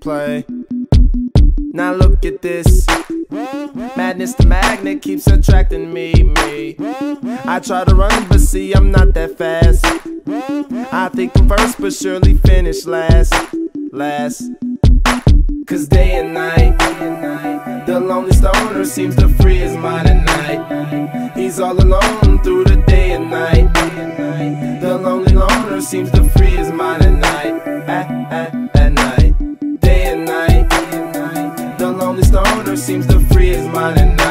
play. Now look at this. Madness, the magnet keeps attracting me. I try to run, but see, I'm not that fast. I think I'm first, but surely finish last. Cause day and night, the lonely stoner seems to free his mind at night. He's all alone through the day and night. The lonely loner seems to free his mind at night. At night, day and night. The lonely stoner seems to free his mind at night.